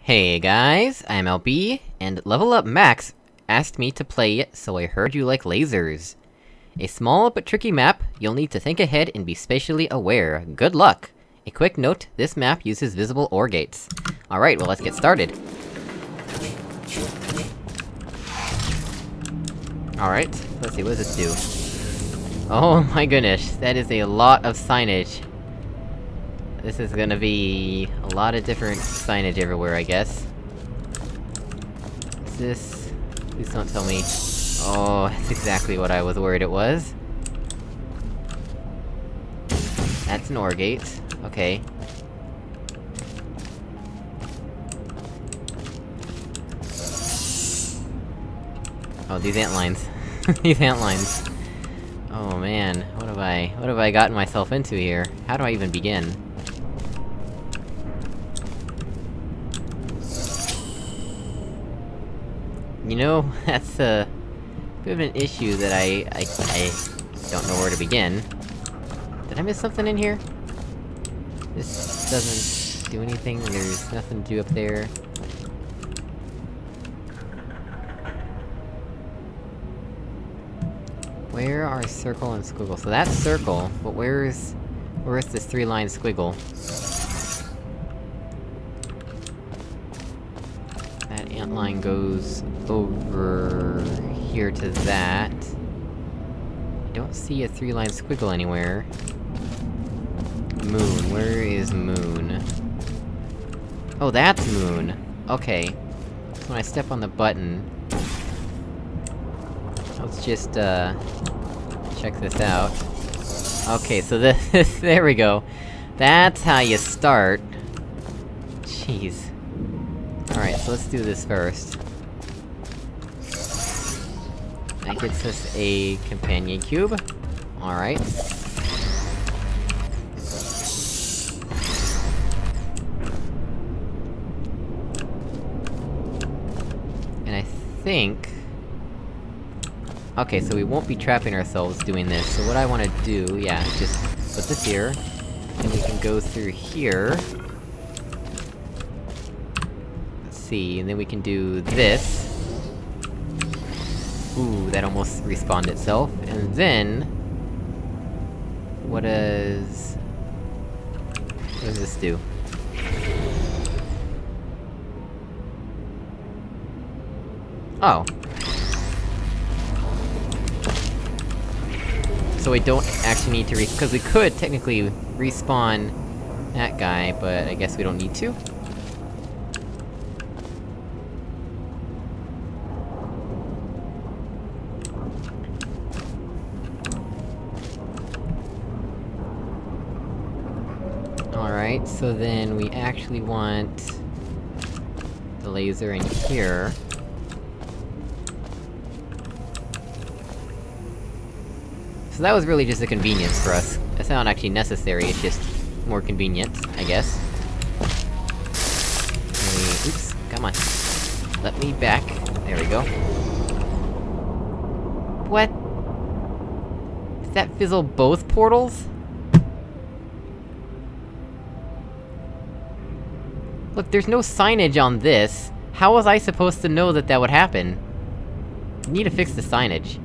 Hey guys, I'm LB, and LevelUpMax asked me to play it, so I heard you like lasers. A small but tricky map, you'll need to think ahead and be spatially aware. Good luck! A quick note, this map uses visible OR gates. Alright, well let's get started. Alright, let's see, what does this do? Oh my goodness, that is a lot of signage. This is gonna be a lot of different signage everywhere, I guess. Is this... Please don't tell me... Oh, that's exactly what I was worried it was. That's an OR gate. Okay. Oh, these ant lines. These ant lines. Oh man, what have I gotten myself into here? How do I even begin? You know, that's a bit of an issue that I don't know where to begin. Did I miss something in here? This doesn't do anything, there's nothing to do up there. Where are circle and squiggle? So that's circle, but where's this three-line squiggle? That ant line goes over here to that. I don't see a three-line squiggle anywhere. Moon, where is moon? Oh, that's moon! Okay. So when I step on the button... Let's just, check this out. Okay, so this- there we go. That's how you start. Jeez. Alright, so let's do this first. That gets us a companion cube. Alright. And I think... Okay, so we won't be trapping ourselves doing this, so what I wanna do, yeah, just put this here, and we can go through here. Let's see, and then we can do this. Ooh, that almost respawned itself, and then... What does this do? Oh. So we don't actually need to because we could technically respawn that guy, but I guess we don't need to. Alright, so then we actually want... the laser in here. So that was really just a convenience for us. It's not actually necessary, it's just more convenient, I guess. Oops, come on. Let me back. There we go. What? Does that fizzle both portals? Look, there's no signage on this. How was I supposed to know that that would happen? I need to fix the signage.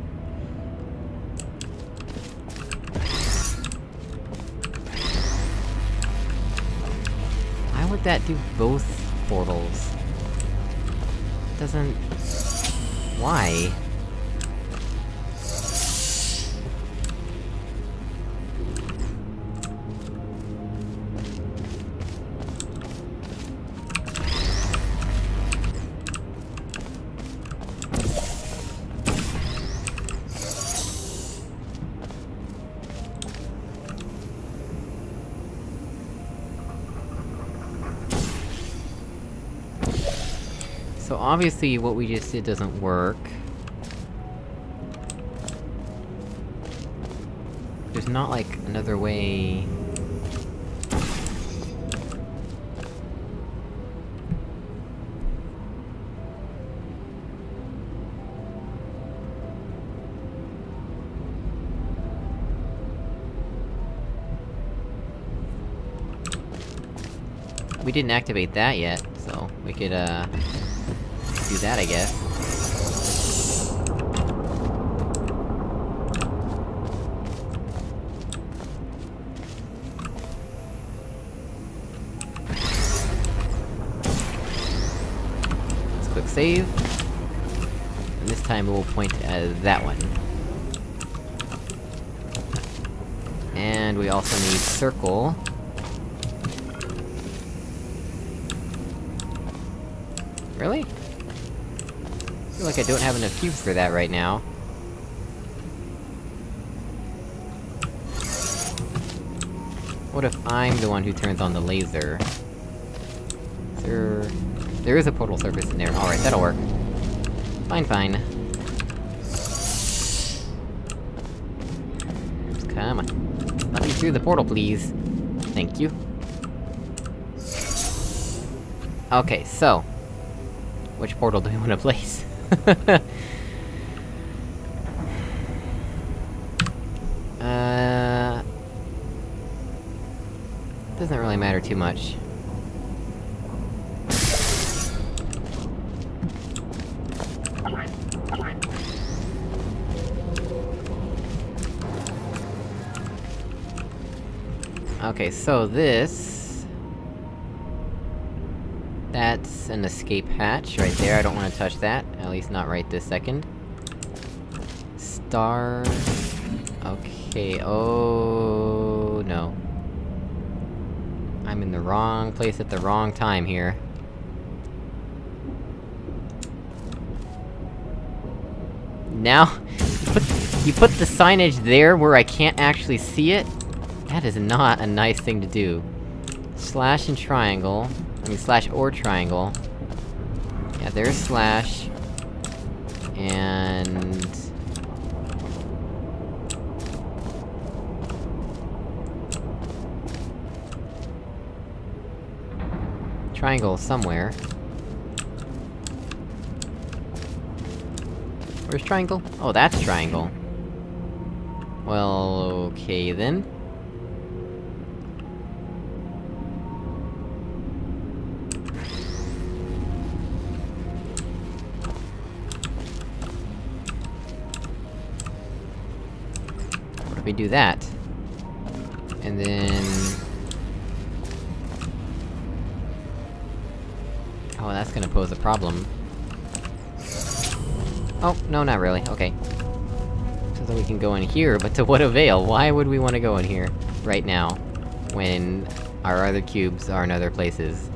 Why would that do both portals? It doesn't... Why? So obviously what we just did doesn't work. There's not, like, another way... we didn't activate that yet, so we could, do that, I guess. Let's quick save. And this time we'll point at that one. And we also need circle. Really? I feel like I don't have enough cubes for that right now. What if I'm the one who turns on the laser? There is a portal surface in there. Alright, that'll work. Fine, fine. Come on. Let me through the portal, please. Thank you. Okay, so... which portal do we want to place? Doesn't really matter too much. Okay, so this... that's an escape hatch right there, I don't wanna touch that. At least not right this second. Star... okay, oh no. I'm in the wrong place at the wrong time here. Now, you put the signage there where I can't actually see it? That is not a nice thing to do. Slash and triangle. I mean, slash or triangle. Yeah, there's slash. And... triangle somewhere. Where's triangle? Oh, that's triangle. Well, okay then. What if we do that? And then... oh, that's gonna pose a problem. Oh, no, not really, okay. So that we can go in here, but to what avail? Why would we wanna go in here, right now, when our other cubes are in other places?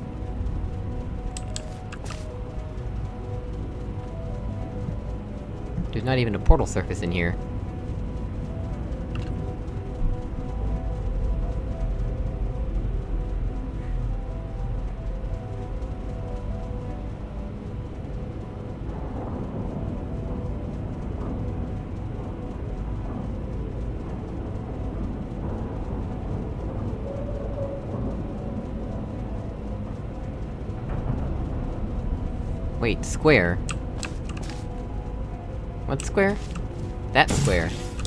There's not even a portal surface in here. Wait, square? What square? That square.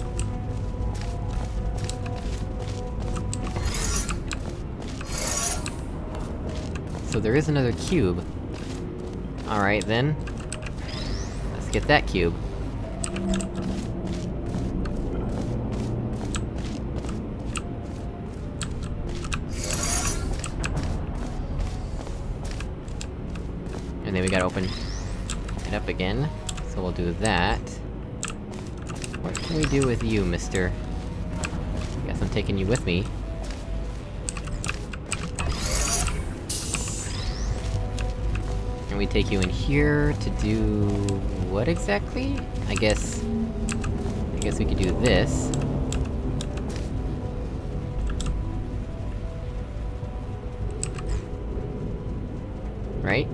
So there is another cube. Alright then. Let's get that cube. And then we gotta open it up again. So we'll do that. What can we do with you, mister? Guess I'm taking you with me. And we take you in here to do... what exactly? I guess we could do this. Right?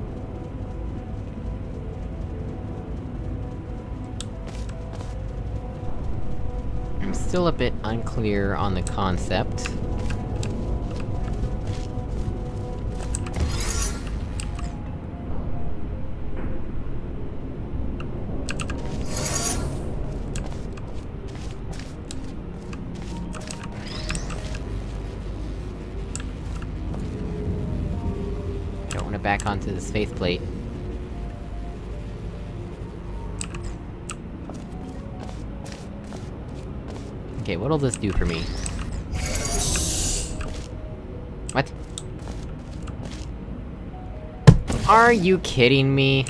I'm still a bit unclear on the concept. back onto this faceplate. Okay, what'll this do for me? What? Are you kidding me?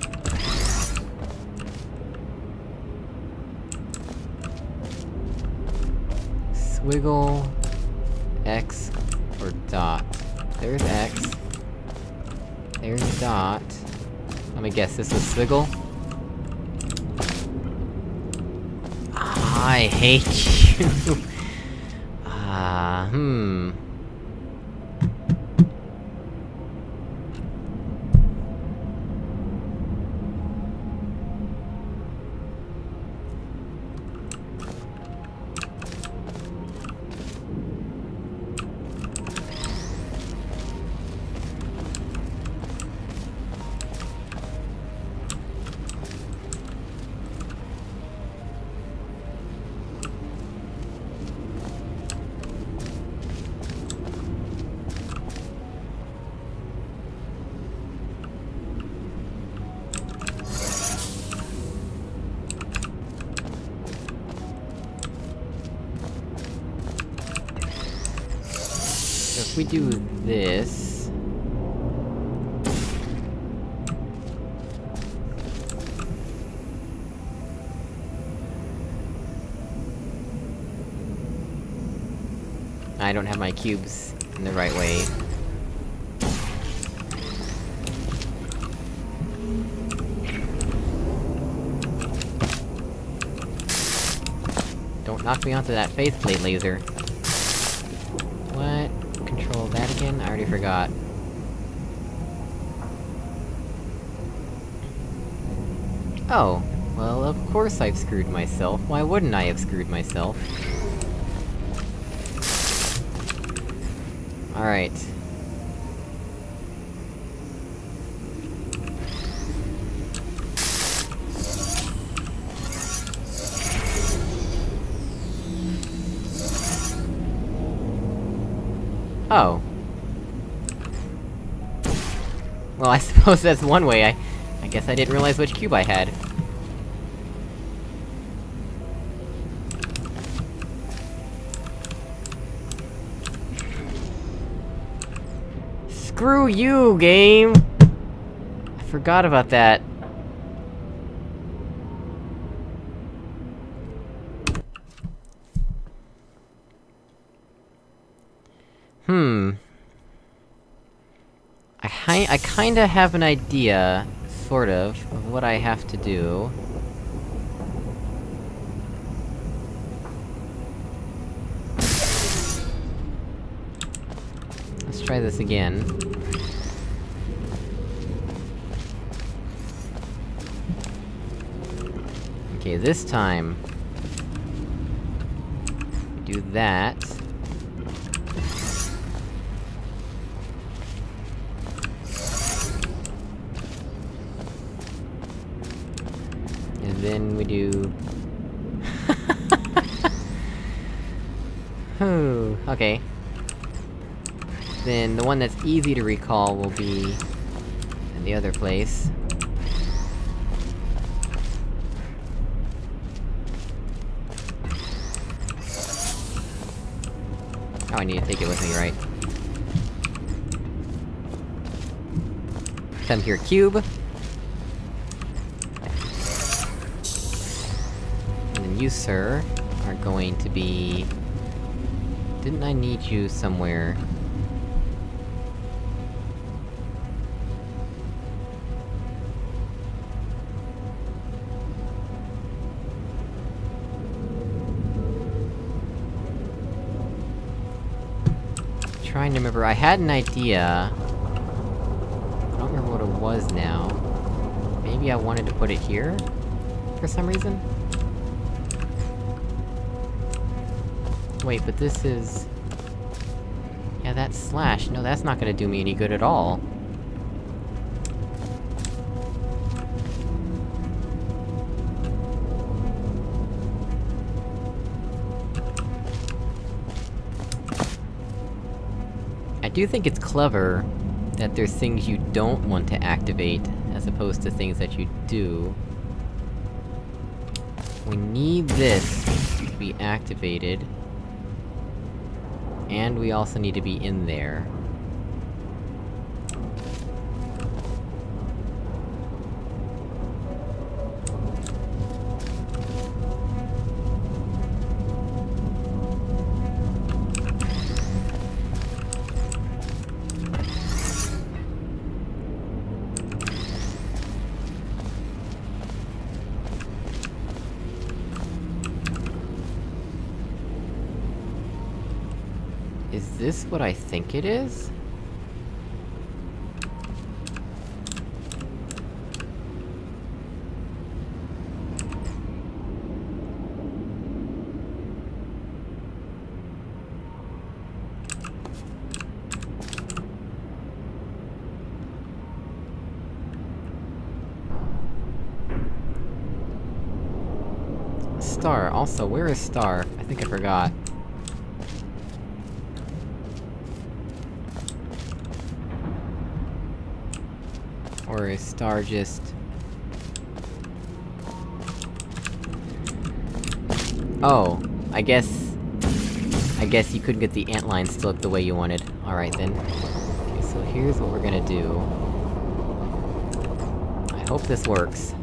Swiggle... X... or dot. There's X. There's dot. Let me guess, this was swiggle? I hate you! If we do this... I don't have my cubes in the right way. Don't knock me onto that faceplate laser. What? Control that again? I already forgot. Oh. Well, of course I've screwed myself. Why wouldn't I have screwed myself? Alright. Oh. Well, I suppose that's one way. I guess I didn't realize which cube I had. Screw you, game! I forgot about that. I kinda have an idea, sort of what I have to do. Let's try this again. Okay, this time... do that. And then we do... Whew, okay. Then the one that's easy to recall will be... in the other place. Oh, I need to take it with me, right? Come here, cube! And then you, sir, are going to be... Didn't I need you somewhere? Trying to remember, I had an idea... I don't remember what it was now. Maybe I wanted to put it here? For some reason? Wait, but this is... Yeah, that's slash. No, that's not gonna do me any good at all. I do think it's clever that there's things you don't want to activate, as opposed to things that you do. We need this to be activated. And we also need to be in there. Is this what I think it is? Star. Also, where is Star? I think I forgot. Or is Star just... Oh, I guess you couldn't get the antlines to look the way you wanted. Alright then. Okay, so here's what we're gonna do. I hope this works.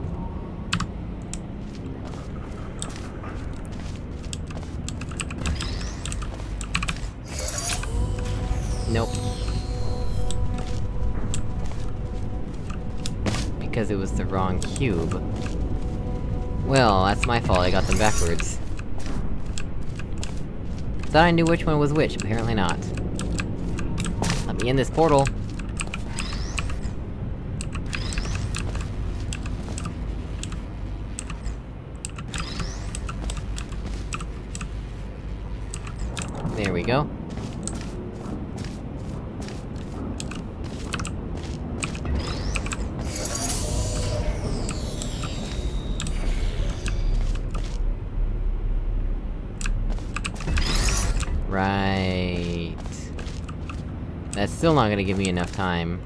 Nope. Because it was the wrong cube. Well, that's my fault, I got them backwards. Thought I knew which one was which, apparently not. Let me in this portal! There we go. Right... That's still not gonna give me enough time.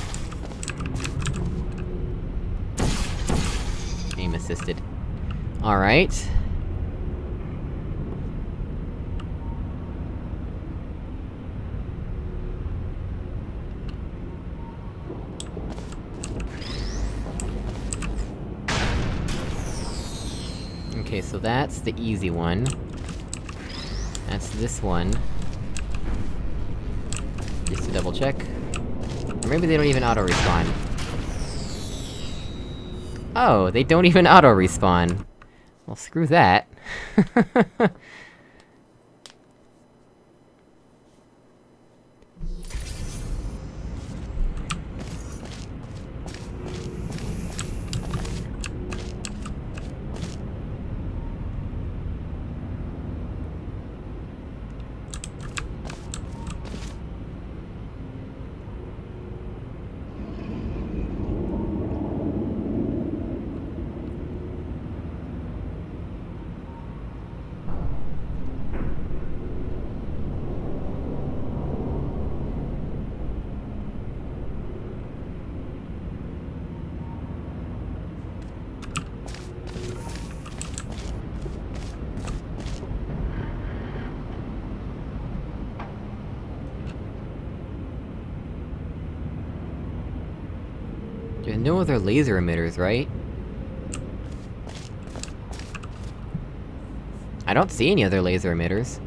Aim assisted. Alright. Okay, so that's the easy one. That's this one. Just to double check. Or maybe they don't even auto-respawn. Oh, they don't even auto-respawn! Well, screw that. There's no other laser emitters, right? I don't see any other laser emitters.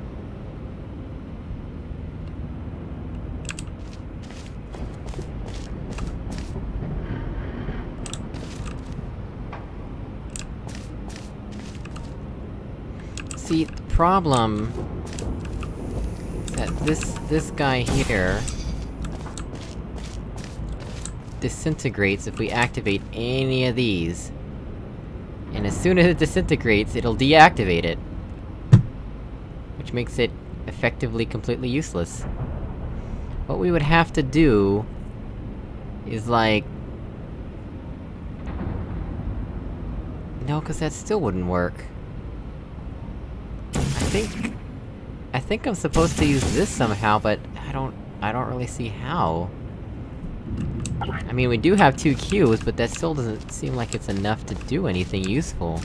See, the problem... is that this guy here... disintegrates if we activate any of these. And as soon as it disintegrates, it'll deactivate it. Which makes it effectively completely useless. What we would have to do... is like... No, cause that still wouldn't work. I think I'm supposed to use this somehow, but I don't really see how. I mean, we do have 2 cubes, but that still doesn't seem like it's enough to do anything useful.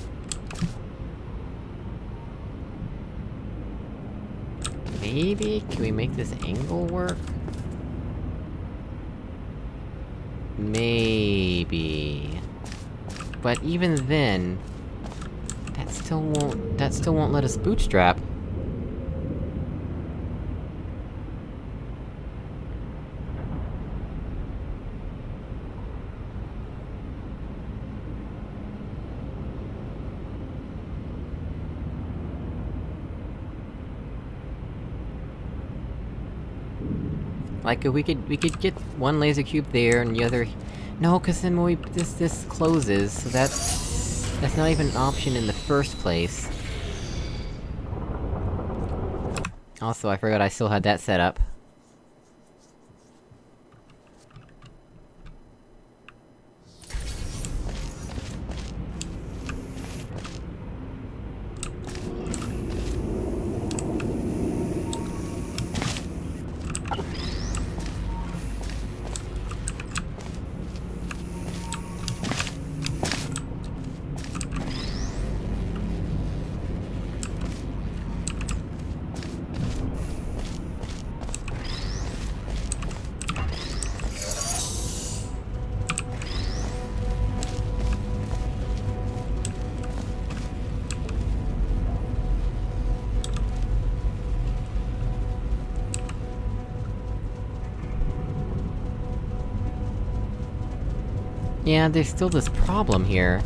Maybe? Can we make this angle work? Maybe... But even then... That still won't let us bootstrap. Like, we could get one laser cube there, and the other... No, cause then when this closes, so that's not even an option in the first place. Also, I forgot I still had that set up. Yeah, there's still this problem here.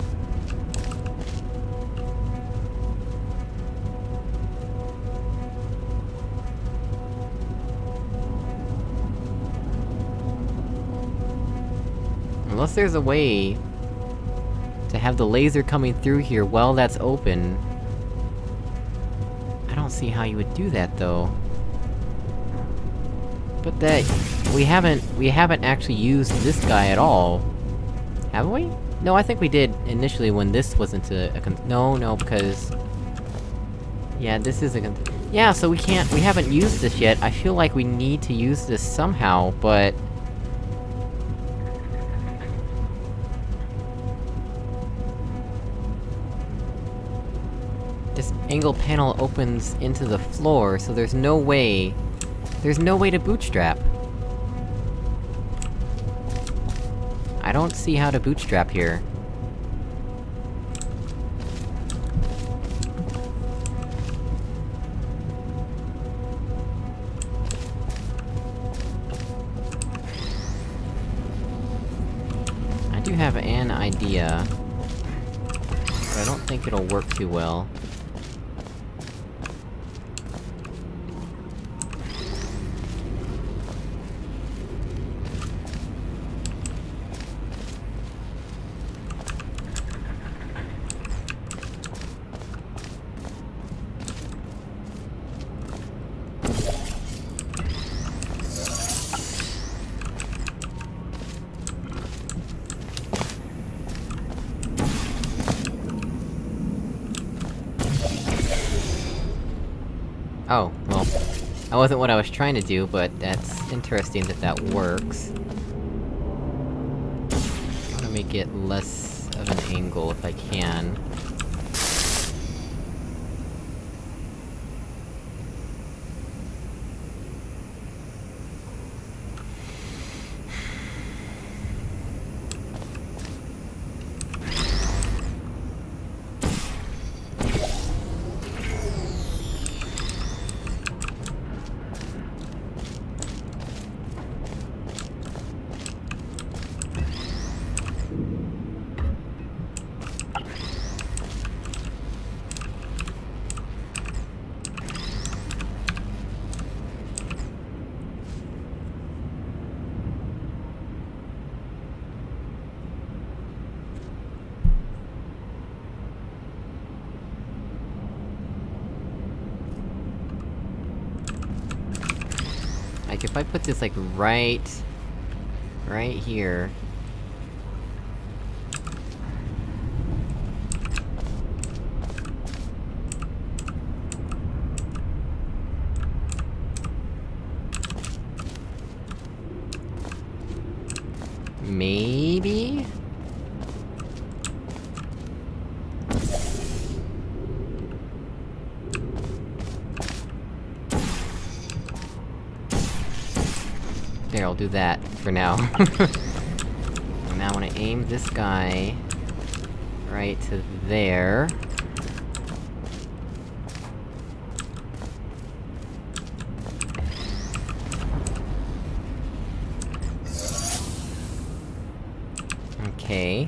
Unless there's a way... to have the laser coming through here while that's open... I don't see how you would do that, though. But that... we haven't actually used this guy at all. Have we? No, I think we did initially when this wasn't no, because... Yeah, this is a yeah, so we haven't used this yet. I feel like we need to use this somehow, but... This angle panel opens into the floor, so there's no way to bootstrap. I don't see how to bootstrap here. I do have an idea, but I don't think it'll work too well. Oh, well, that wasn't what I was trying to do, but that's interesting that that works. I wanna make it less of an angle if I can. Like, if I put this, like, right here... Maybe? There, I'll do that, for now. And now I wanna aim this guy... right to there. Okay.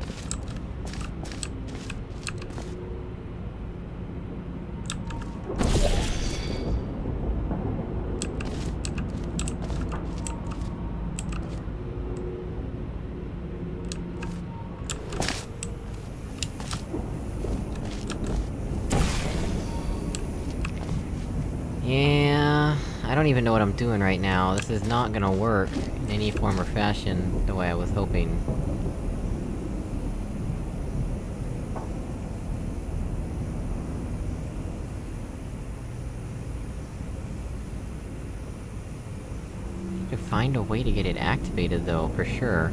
Yeah... I don't even know what I'm doing right now. This is not gonna work in any form or fashion the way I was hoping. To find a way to get it activated, though, for sure.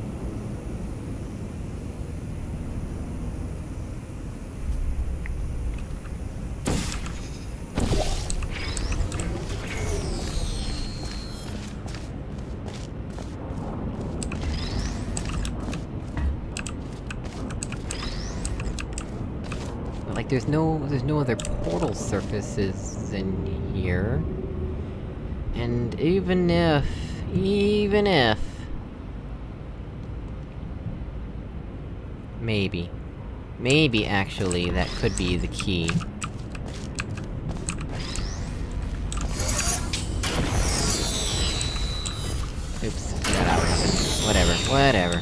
But, like, there's no other portal surfaces in here. And even if... Maybe, actually, that could be the key. Oops, that happened. Whatever.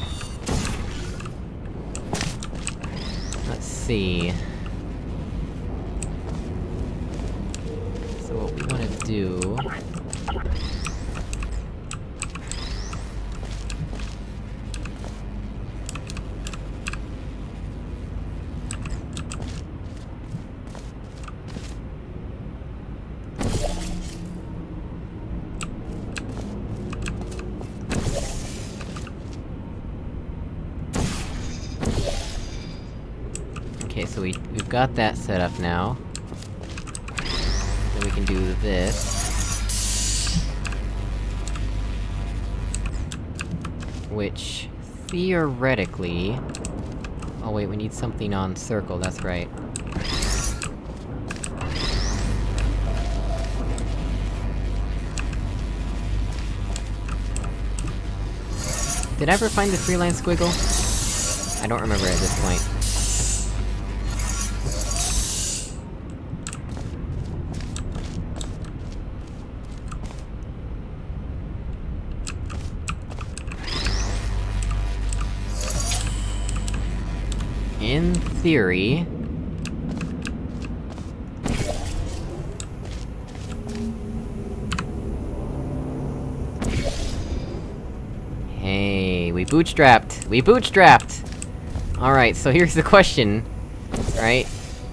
Let's see... So what we wanna do... Okay, so we've got that set up now. Then we can do this. Which... theoretically... Oh wait, we need something on circle, that's right. Did I ever find the 3-line squiggle? I don't remember at this point. In theory... Hey, we bootstrapped! We bootstrapped! Alright, so here's the question, right?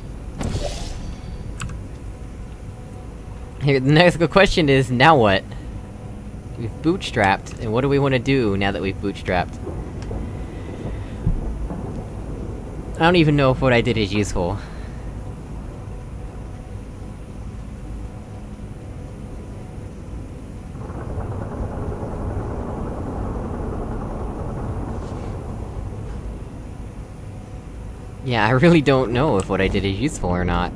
Here, the next question is, now what? We've bootstrapped, and what do we want to do now that we've bootstrapped? I don't even know if what I did is useful. Yeah, I really don't know if what I did is useful or not.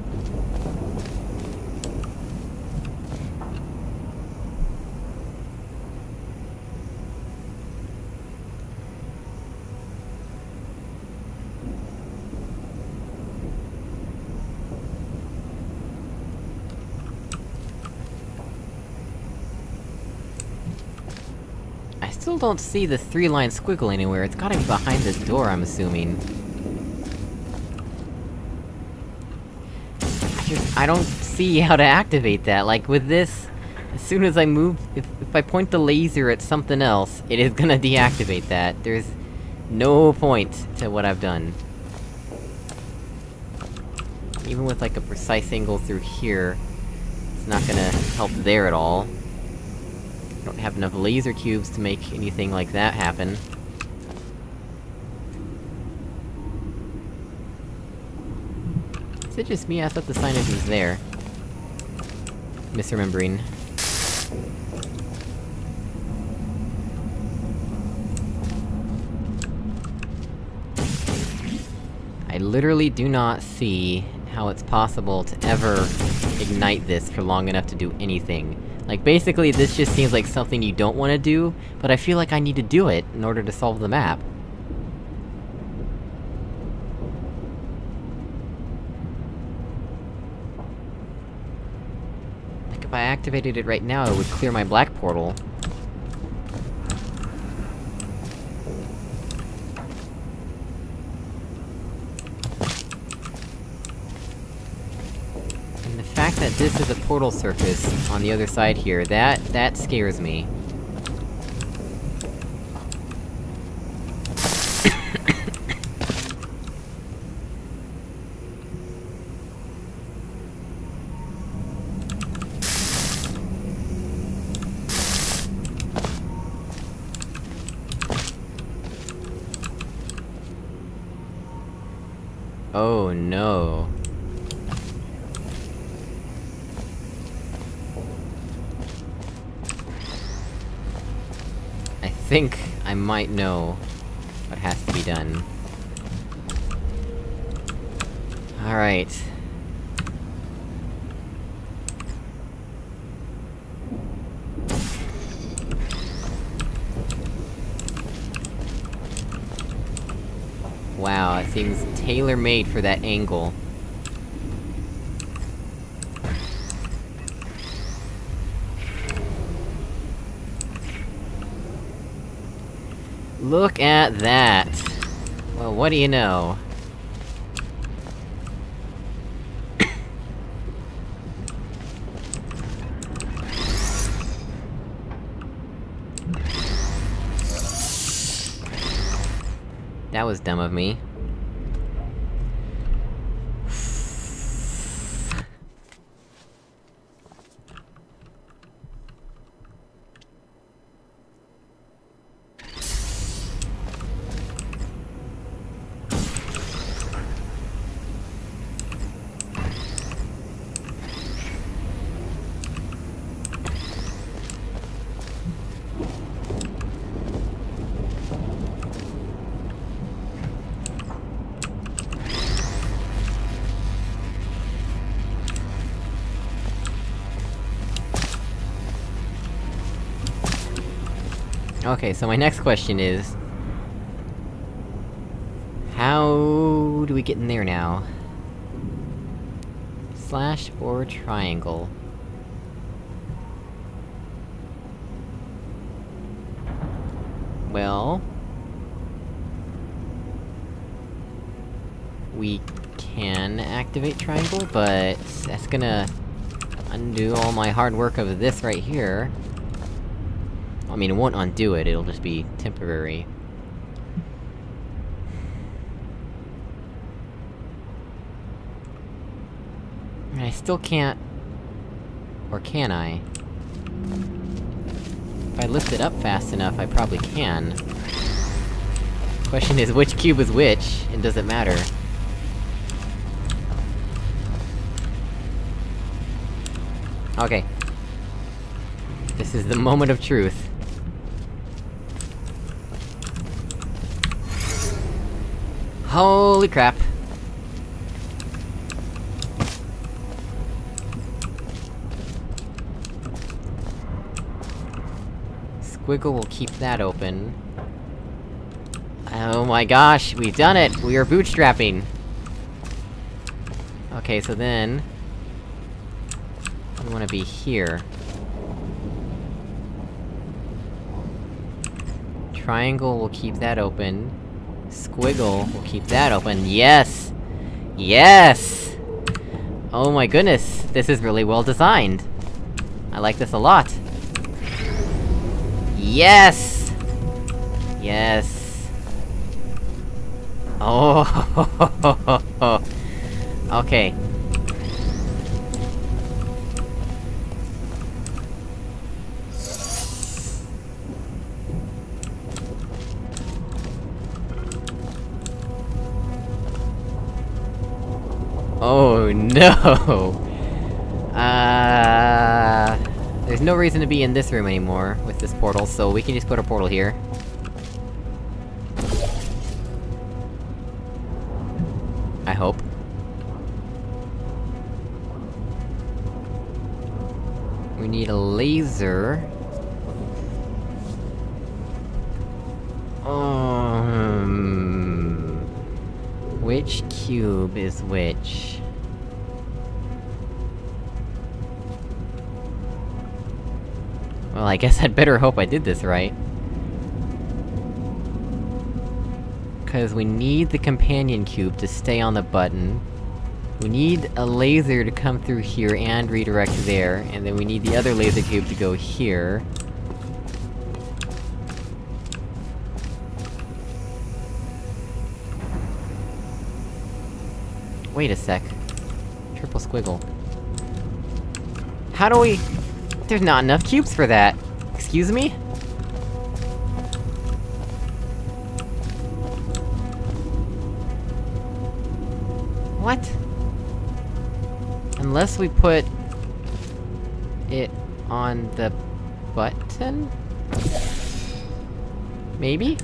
I still don't see the 3-line squiggle anywhere. It's gotta be behind this door, I'm assuming. I don't see how to activate that, like, with this... As soon as I move... If I point the laser at something else, it is gonna deactivate that. There's... no point to what I've done. Even with, like, a precise angle through here, it's not gonna help there at all. I don't have enough laser cubes to make anything like that happen. Is it just me? I thought the signage was there. Misremembering. I literally do not see how it's possible to ever ignite this for long enough to do anything. Like, basically, this just seems like something you don't want to do, but I feel like I need to do it in order to solve the map. Like, if I activated it right now, it would clear my black portal. The fact that this is a portal surface on the other side here, that scares me. Oh no. I think I might know what has to be done. Alright. Wow, it seems tailor-made for that angle. Look at that! Well, what do you know? That was dumb of me. Okay, so my next question is... how do we get in there now? Slash or triangle? Well... we can activate triangle, but that's gonna undo all my hard work of this right here. I mean, it won't undo it, it'll just be temporary. And I still can't... or can I? If I lift it up fast enough, I probably can. Question is, which cube is which, and does it matter? Okay. This is the moment of truth. Holy crap! Squiggle will keep that open. Oh my gosh, we've done it! We are bootstrapping! Okay, so then... we wanna be here. Triangle will keep that open. Squiggle will keep that open. Yes! Yes! Oh my goodness, this is really well designed. I like this a lot. Yes! Yes! Oh! Okay. Oh no! There's no reason to be in this room anymore, with this portal, so we can just put a portal here. I hope. We need a laser. Which cube is which? Well, I guess I'd better hope I did this right. 'Cause we need the companion cube to stay on the button. We need a laser to come through here and redirect there, and then we need the other laser cube to go here. Wait a sec. Triple squiggle. How do we... There's not enough cubes for that! Excuse me? What? Unless we put... it on the... button? Maybe?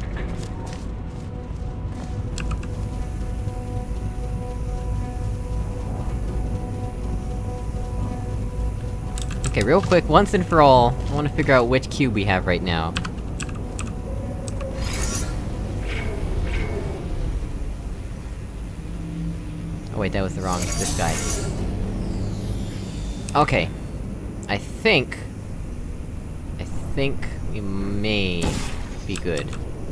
Okay, real quick, once and for all, I wanna figure out which cube we have right now. Oh wait, that was the wrong- this guy. Okay. I think we may be good.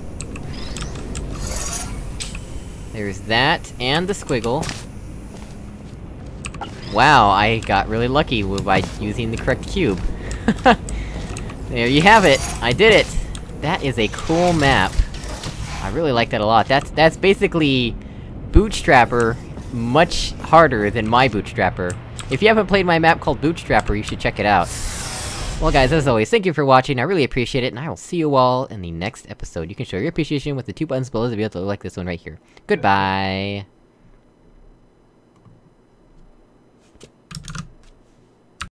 There's that, and the squiggle. Wow, I got really lucky by using the correct cube. There you have it! I did it! That is a cool map. I really like that a lot. That's basically... Bootstrapper, much harder than my Bootstrapper. If you haven't played my map called Bootstrapper, you should check it out. Well guys, as always, thank you for watching, I really appreciate it, and I will see you all in the next episode. You can show your appreciation with the 2 buttons below the video to look like this one right here. Goodbye!